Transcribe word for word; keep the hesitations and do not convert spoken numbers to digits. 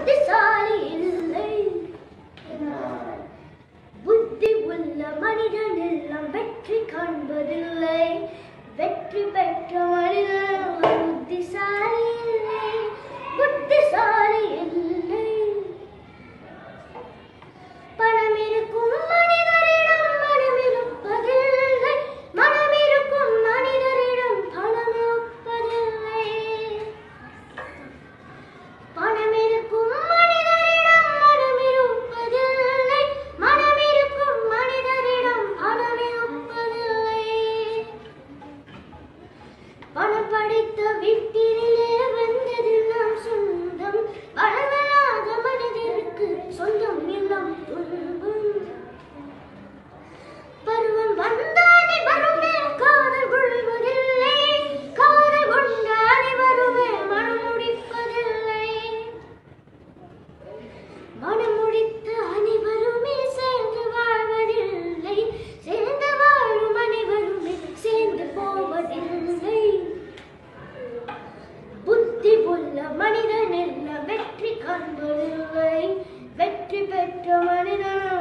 புத்திசாலி இல்லை. புத்தி உள்ள மனிதன் எல்லாம் வெற்றி காண்பதில்லை. வெற்றி பெற்ற மனிதன் புத்திசாலி இல்லை. புத்திசாலி இல்லை. பணம் இருக்கும் மனிதரிடம் மனம் இருப்பதில்லை. மனம் இருக்கும் மனிதரிடம் பணம் இருப்பதில்லை. பணம் இருக்கும் மனிதரிடம் மனம் இருப்பதில்லை. மனம் இருக்கும் மனிதரிடம் பணம் இருப்பதில்லை. பணம் படித்த வீட்டிலே வந்ததெல்லாம் சொந்தம். பணமில்லாத மனிதருக்கு சொந்தம் எல்லாம் துன்பம். பருவம் வந்தானே வருமே காதல் கொள்வதில்லை. காதல் கொண்டானே வருமே மனம் முடிப்பதில்லை. மனம் முடித்த அனைவருமே சேர்ந்து வாழ்வதில்லை. சேர்ந்து வாழும் அனைவருமே சேர்ந்து போவதில்லை. புத்தி உள்ள மனிதன் எல்லாம் வெற்றி காண்பதில்லை. வெற்றி பெற்ற மனிதன்